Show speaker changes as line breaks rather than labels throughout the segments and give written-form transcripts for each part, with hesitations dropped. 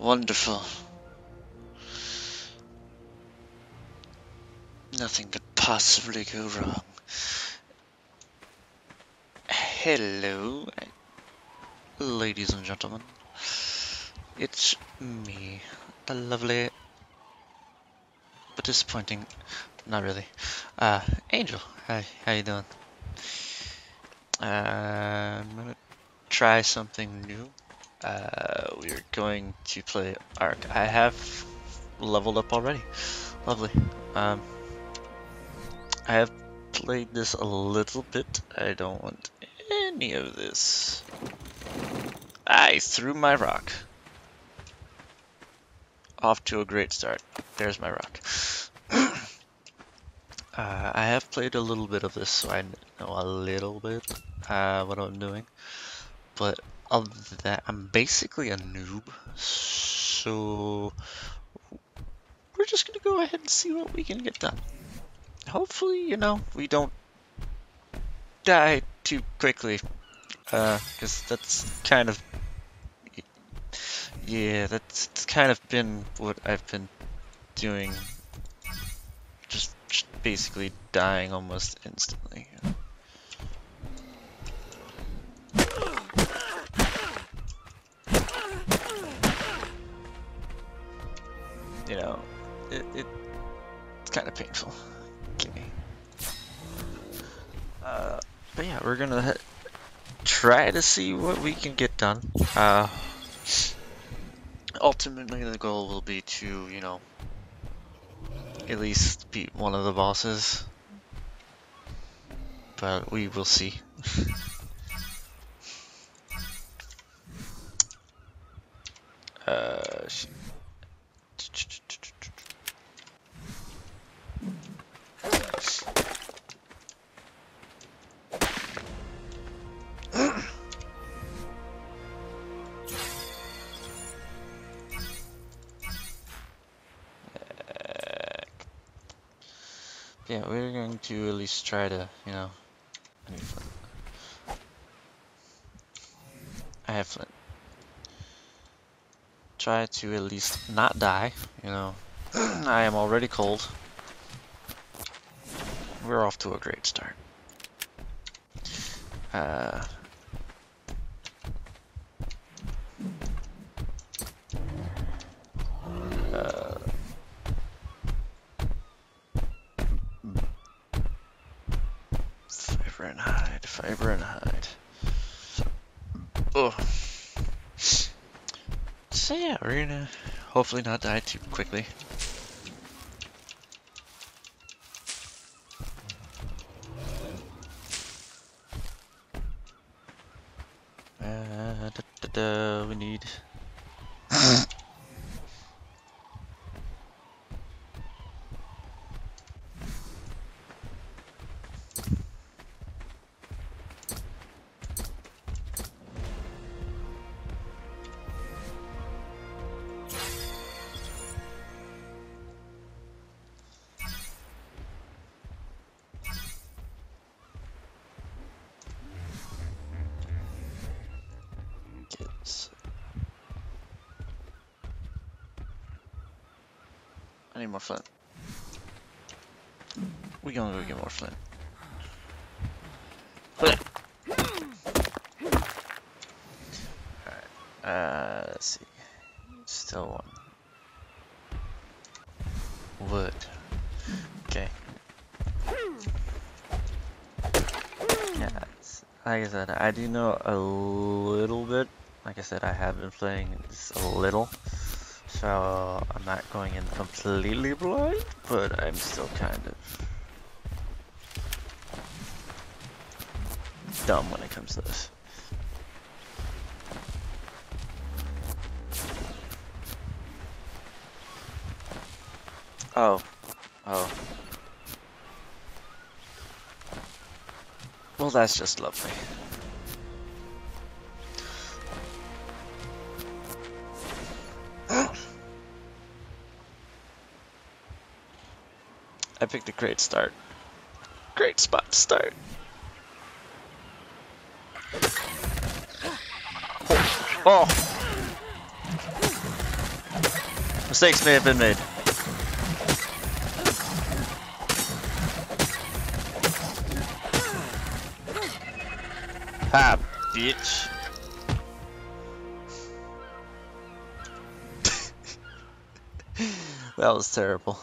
Wonderful. Nothing could possibly go wrong. Hello, ladies and gentlemen. It's me, the lovely, but disappointing, not really, Angel. Hi, how you doing? I'm gonna try something new. We're going to play Ark. I have leveled up already. Lovely. I have played this a little bit. I don't want any of this. I threw my rock. Off to a great start. There's my rock. I have played a little bit of this, so I know a little bit what I'm doing. But other than that, I'm basically a noob. So we're just gonna go ahead and see what we can get done. Hopefully, you know, we don't die too quickly. Because that's kind of... Yeah, that's kind of been what I've been doing. Just basically dying almost instantly. You know, it's kind of painful. Okay. But yeah, we're gonna try to see what we can get done. Ultimately, the goal will be to, you know, at least beat one of the bosses. But we will see. Yeah, we're going to at least try to, you know, I need flint. I have flint. Try to at least not die, you know. I am already cold. We're off to a great start. Fiber and hide. Oh. So yeah, we're gonna hopefully not die too quickly. We need... I need more flint. We gonna go get more flint. Alright, let's see. Still one. Wood. Okay. Yeah, like I said, I do know a little bit. Like I said, I have been playing this a little. So I'm not going in completely blind, but I'm still kind of dumb when it comes to this. Oh. Well, that's just lovely. I picked a great start. Great spot to start. Oh! Mistakes may have been made. Ha, bitch. That was terrible.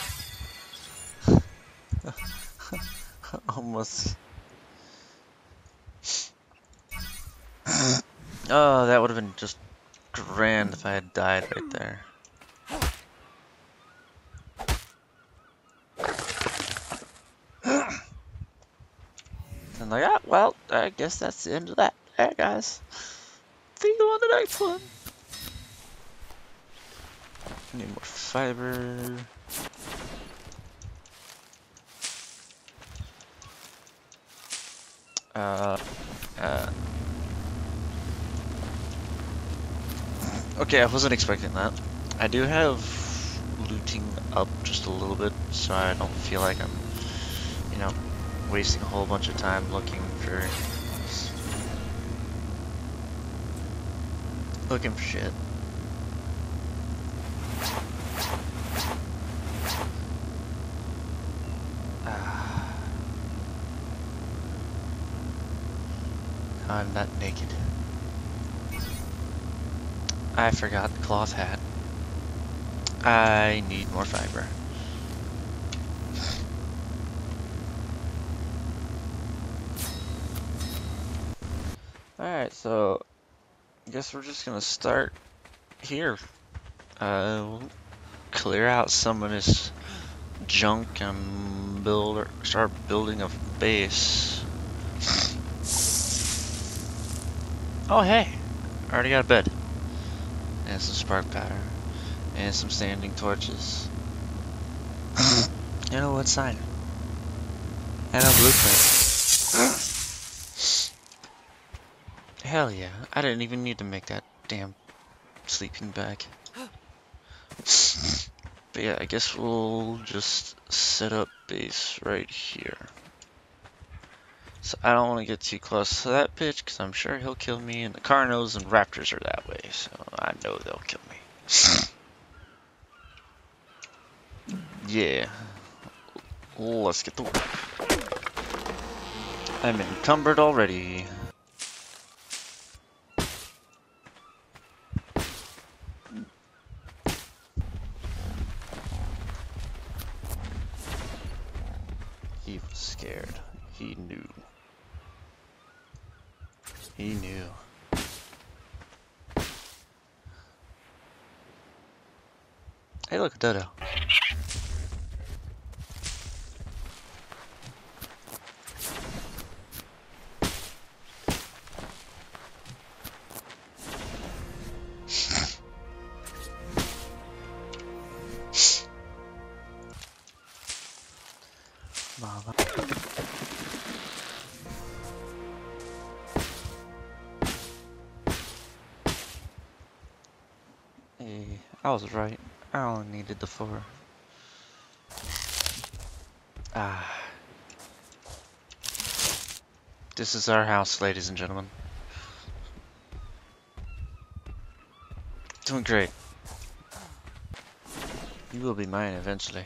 Almost. Oh, that would have been just grand if I had died right there. And like, ah, well, I guess that's the end of that. Alright, guys. See you on the next one. Need more fiber. Okay, I wasn't expecting that. I do have looting up just a little bit, so I don't feel like I'm, you know, wasting a whole bunch of time looking for shit. I'm not naked. I forgot the cloth hat. I need more fiber. Alright, so I guess we're just gonna start here. We'll clear out some of this junk and start building a base. Oh hey, I already got a bed. And some spark powder. And some standing torches. You know what sign? And a blueprint. Hell yeah, I didn't even need to make that damn sleeping bag. But yeah, I guess we'll just set up base right here. So I don't want to get too close to that bitch, because I'm sure he'll kill me, and the Carnos and Raptors are that way, so I know they'll kill me. Yeah. Let's get to work. I'm encumbered already. He was scared. He knew. He knew. Hey, look, Dodo. Mama. Hey, I was right. I only needed the 4. Ah. This is our house, ladies and gentlemen. Doing great. You will be mine eventually.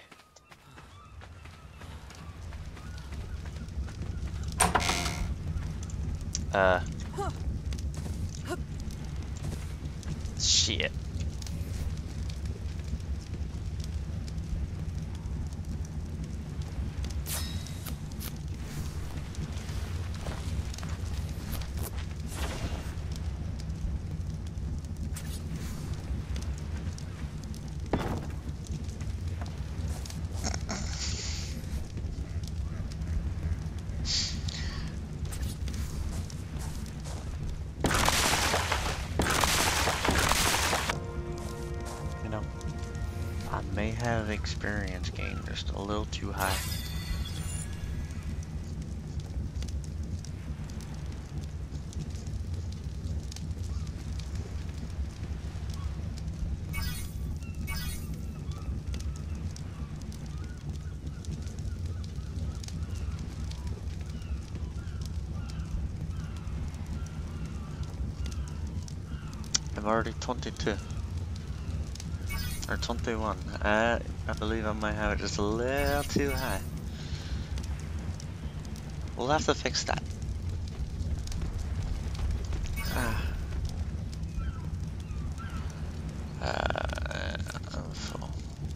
Shit. I may have experience gain just a little too high. I'm already 22. Or 21. I believe I might have it just a little too high. We'll have to fix that. Ah. I'm full.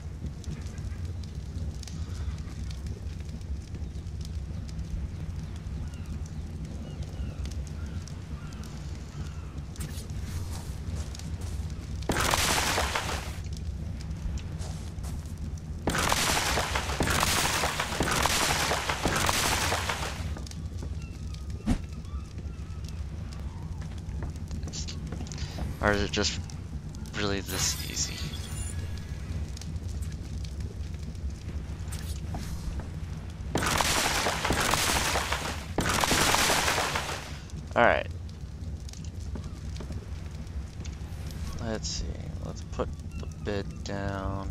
Or is it just really this easy? Alright. Let's see. Let's put the bed down.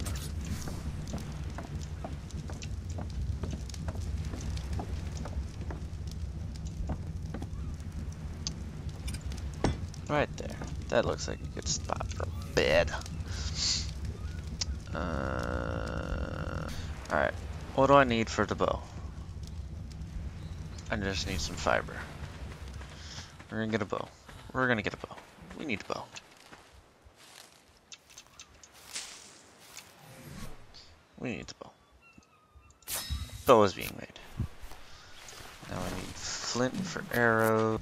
Right there. That looks like a good spot for a bed. Alright. What do I need for the bow? I just need some fiber. We're gonna get a bow. We're gonna get a bow. We need a bow. We need the bow. Bow is being made. Now I need flint for arrows.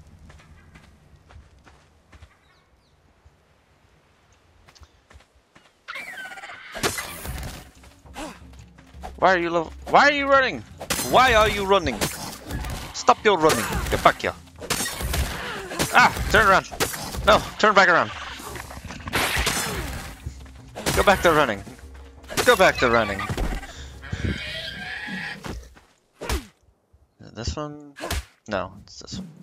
Why are you running? Why are you running? Stop your running. Get back here. Ah, turn around. No, turn back around. Go back to running. Go back to running. Is it this one? No, it's this one.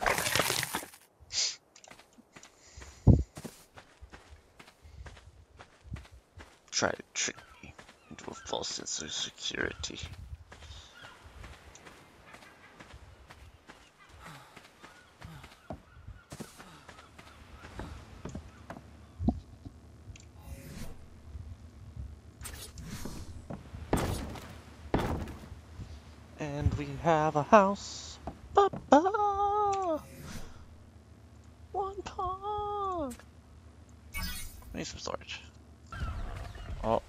Try to trick me into a false sense of security. And we have a house. Ba-ba! One pog. I need some storage. Oh.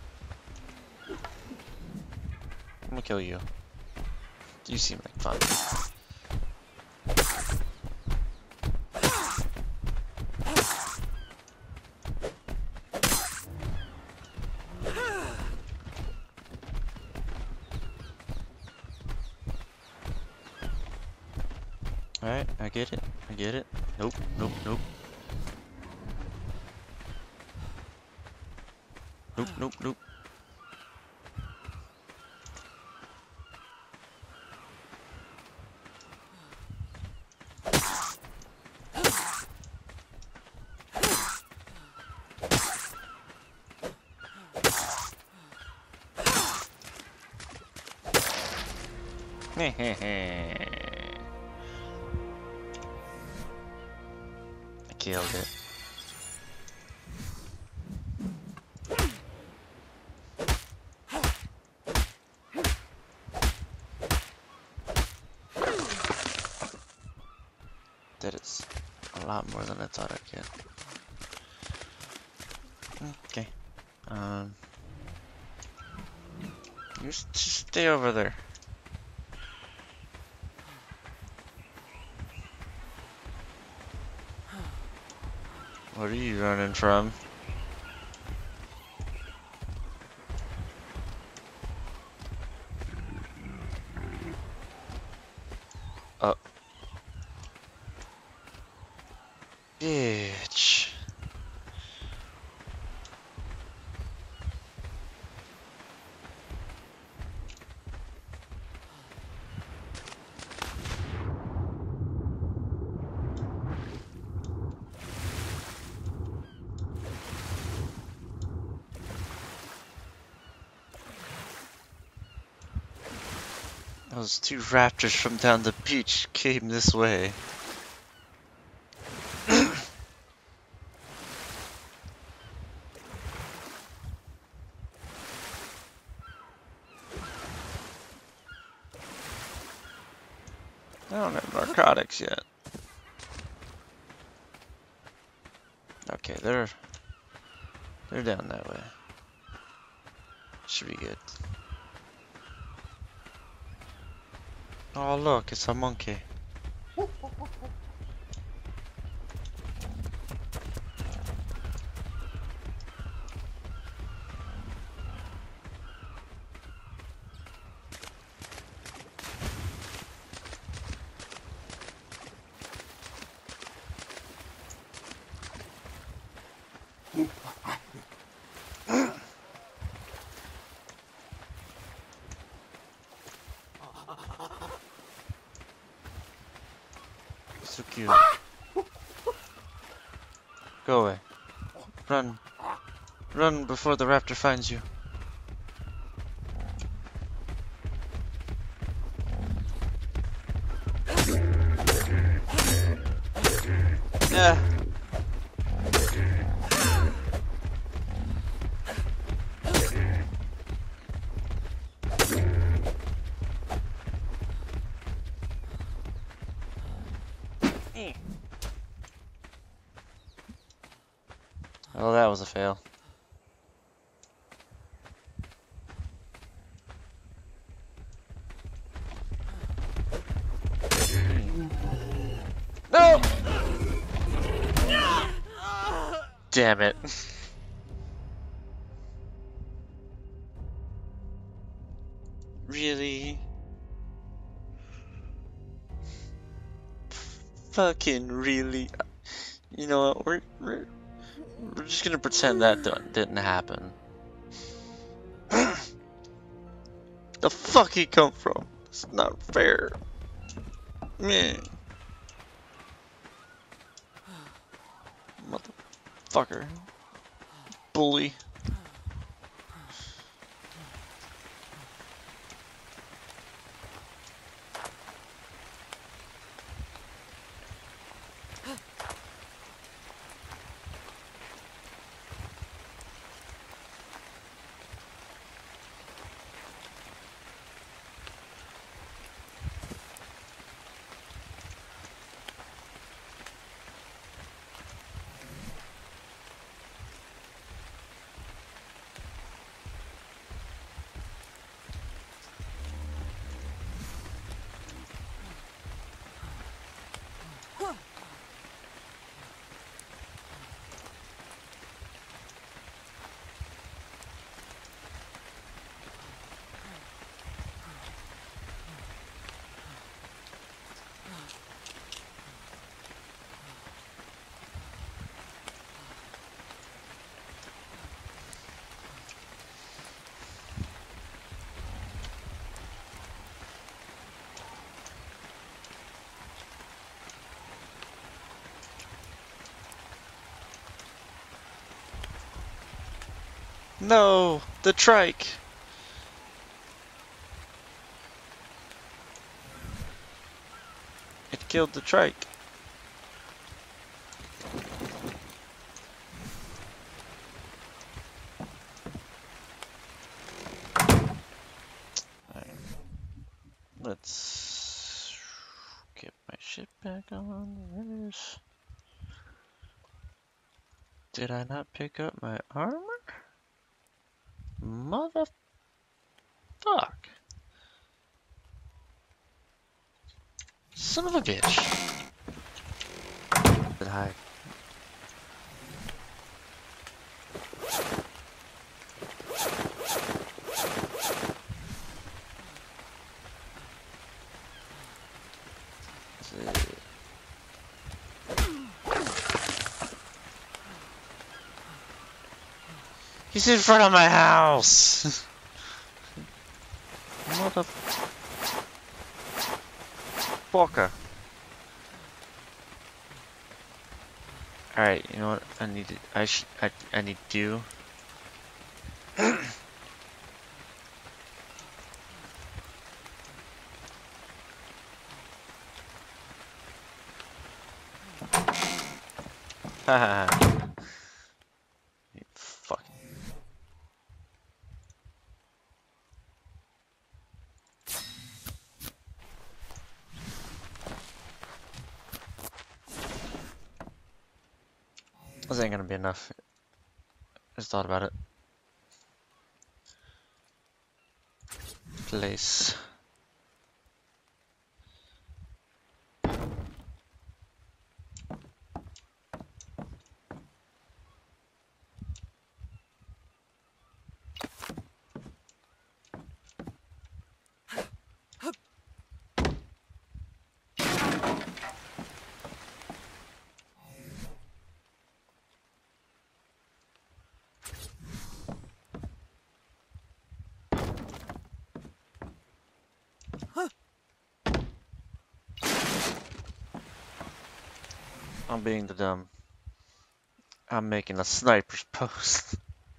I'm gonna kill you. You seem like fun. Alright, I get it. I get it. Nope, nope, nope. Nope, nope, nope. I killed it. That is a lot more than I thought I'd get. Okay. You just stay over there. What are you running from? Oh. Bitch. Those two raptors from down the beach came this way. I don't have narcotics yet. Okay, they're down that way. Should be good. Oh look, it's a monkey. So cute. Go away. Run. Run before the raptor finds you. Yeah. Oh, that was a fail. No! Damn it. Really? Fucking really? You know what? We're just gonna pretend that didn't happen. The fuck he come from? It's not fair. Man. Motherfucker. Bully. No! The trike! It killed the trike. Let's get my shit back on. Where's... Did I not pick up my armor? Motherfuck. Son of a bitch. Did I? He's in front of my house! Motherfucker. Alright, you know what? I need to do. Haha. You fucking. This ain't gonna be enough. Just thought about it. Place. I'm being the dumb. I'm making a sniper's post.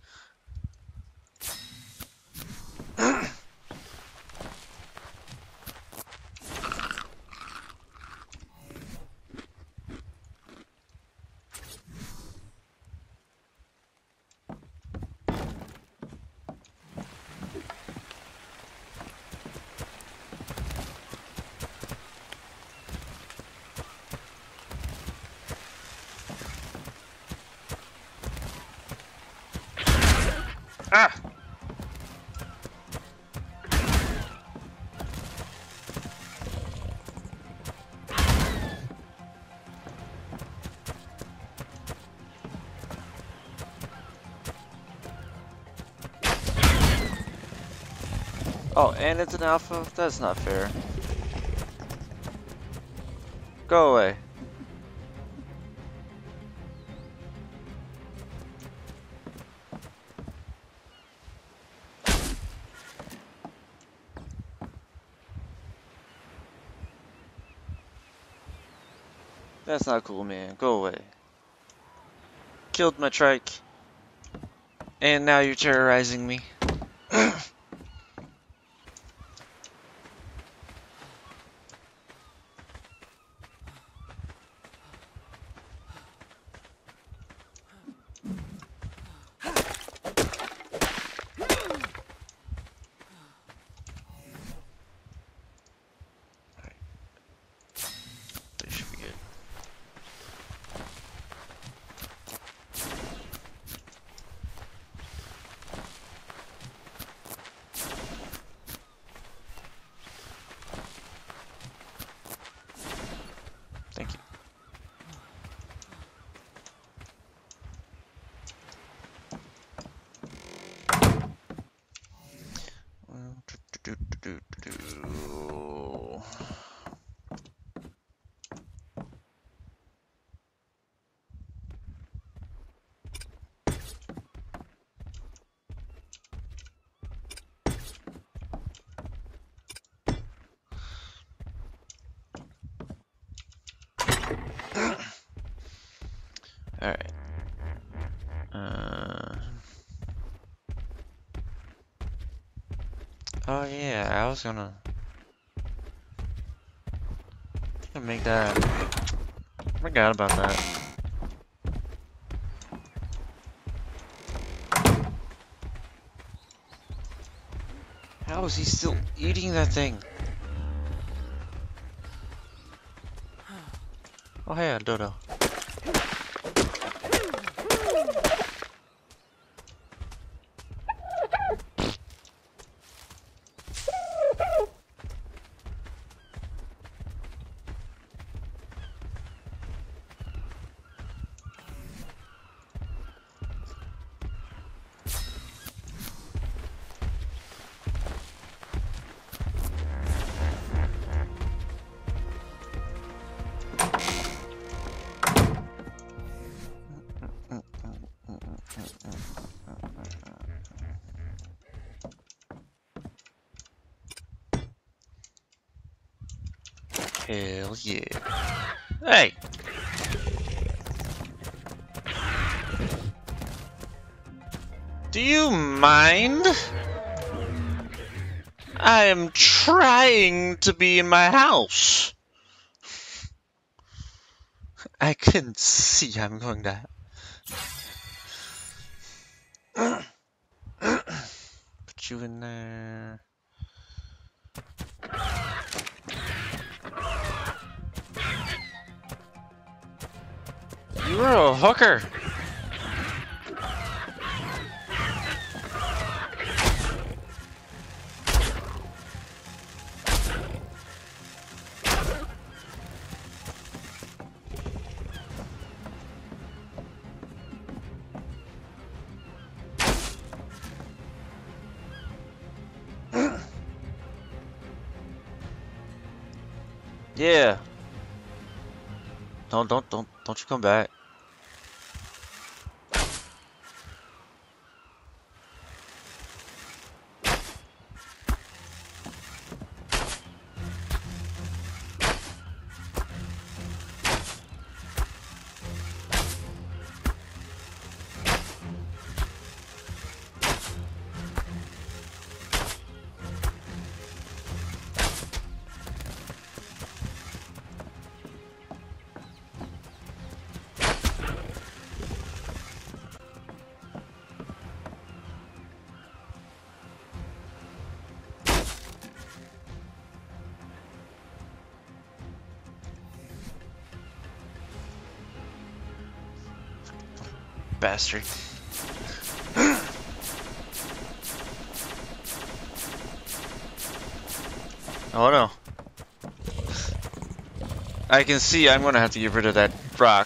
Ah! Oh, and it's an alpha? That's not fair. Go away. That's not cool, man. Go away. Killed my trike. And now you're terrorizing me. They should be good. Thank you. Alright. Oh yeah, I was gonna make that. I forgot about that. How is he still eating that thing? Oh hey, a dodo. Hell yeah. Hey! Do you mind? I am trying to be in my house. I can see I'm going to. Put you in there. You were a hooker. Yeah. Don't you come back. Bastard. Oh no. I can see I'm gonna have to get rid of that rock.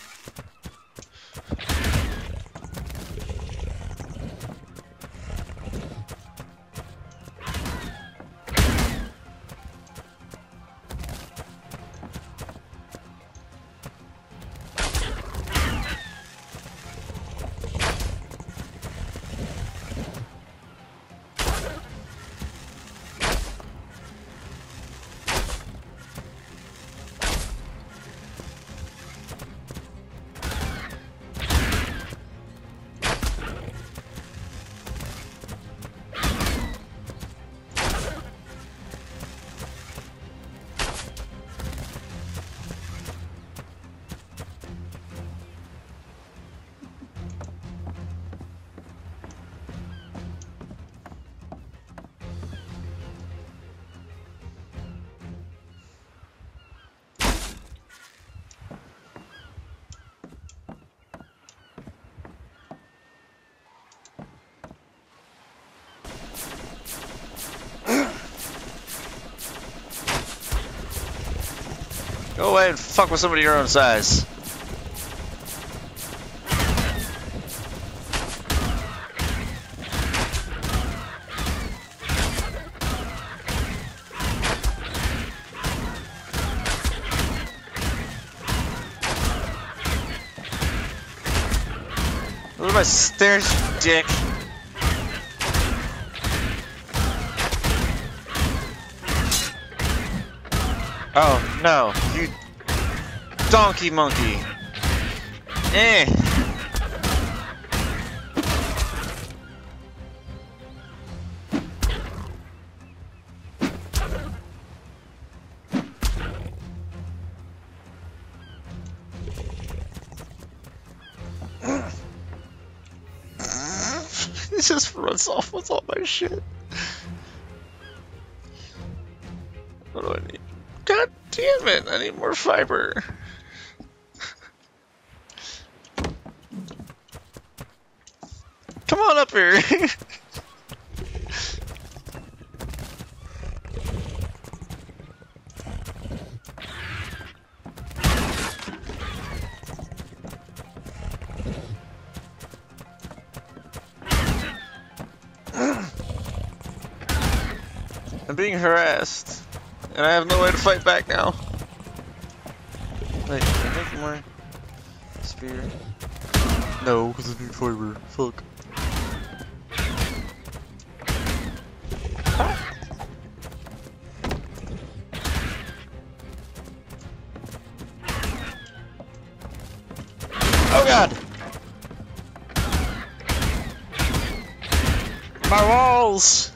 Go away and fuck with somebody your own size. Look at my stairs, dick. Oh no, you donkey monkey. Eh. It just runs off with all my shit. What do I need? God damn it, I need more fiber. Come on up here. I'm being harassed, and I have no way to fight back now. Wait, can I make more spear? No, because I need fiber. Fuck. Oh god! My walls!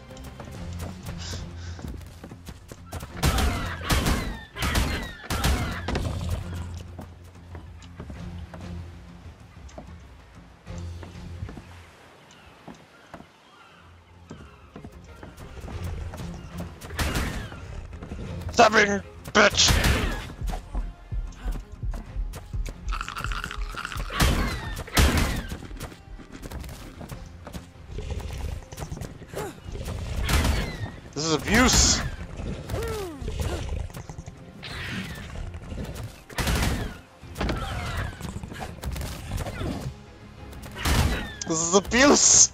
Stop being bitch! This is abuse! This is abuse!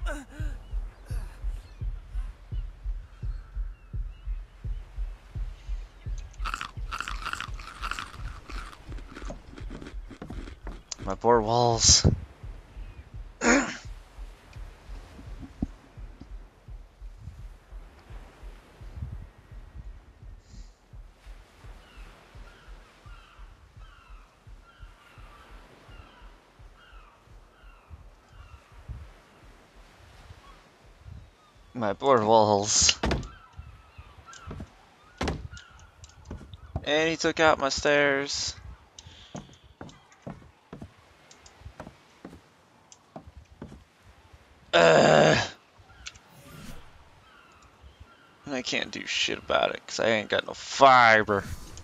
My poor walls. My poor walls. And he took out my stairs. And I can't do shit about it because I ain't got no fiber.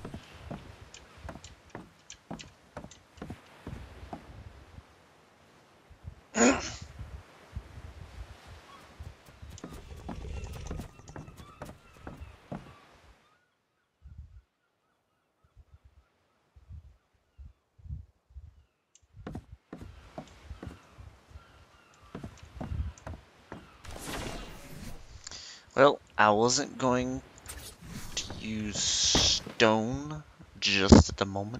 Well, I wasn't going to use stone just at the moment.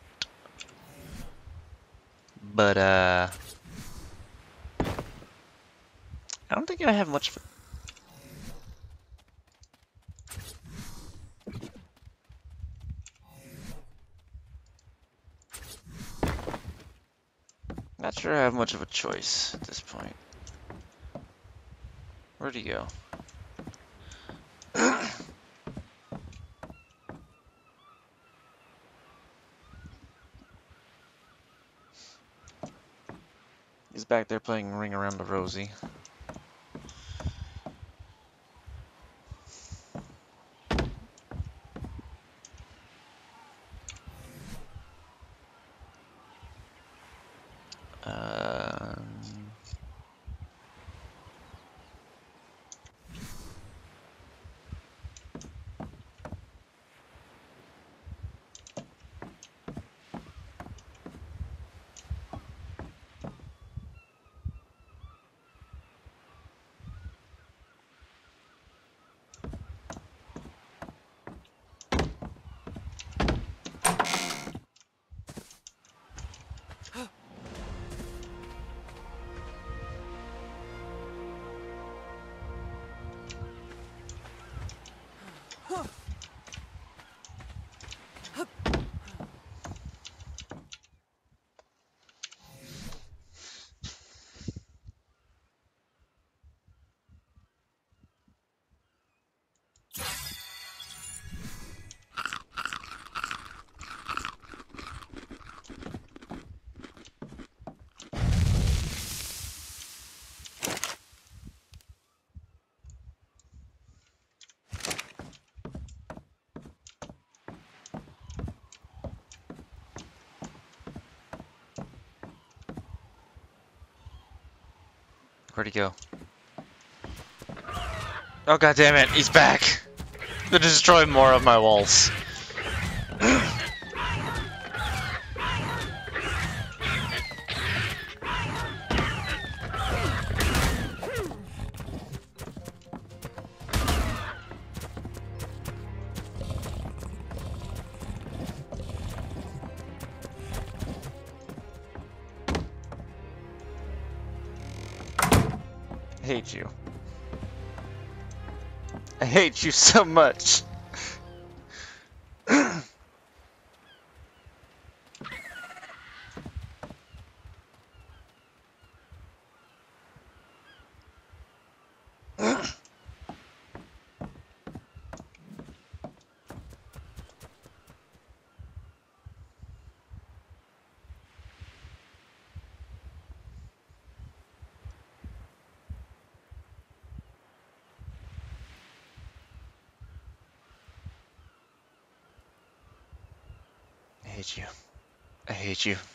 But, I don't think I have much of Not sure I have much of a choice at this point. Where'd he go? He's back there playing Ring Around the Rosie. Um, Where'd he go? Oh god damn it, he's back! To destroy more of my walls. I hate you. I hate you so much. I hate you. I hate you.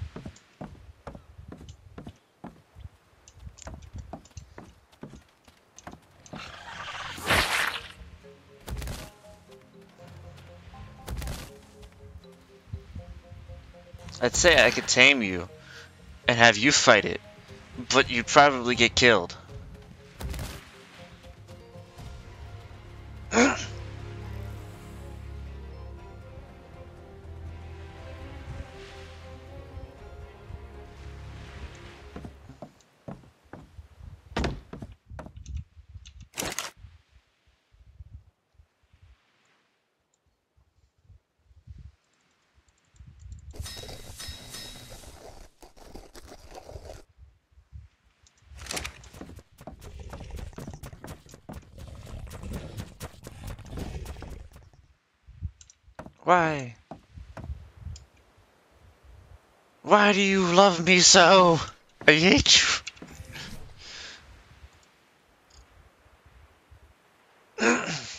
I'd say I could tame you and have you fight it, but you'd probably get killed. Why? Why do you love me so? I hate you.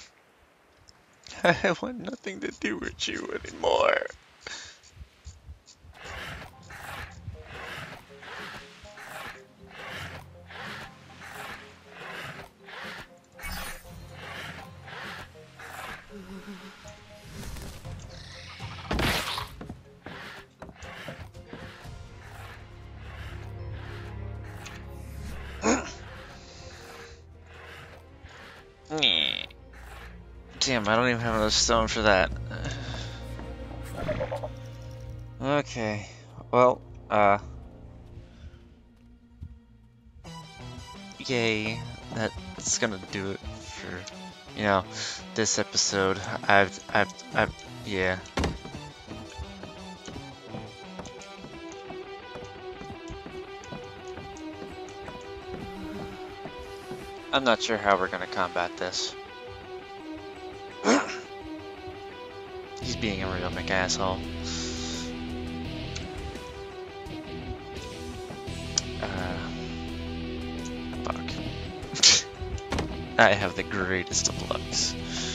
I want nothing to do with you anymore. Damn, I don't even have enough stone for that. Okay, well, yay. That's gonna do it for, this episode. Yeah. I'm not sure how we're gonna combat this. He's being a real McAsshole. Fuck. I have the greatest of lucks.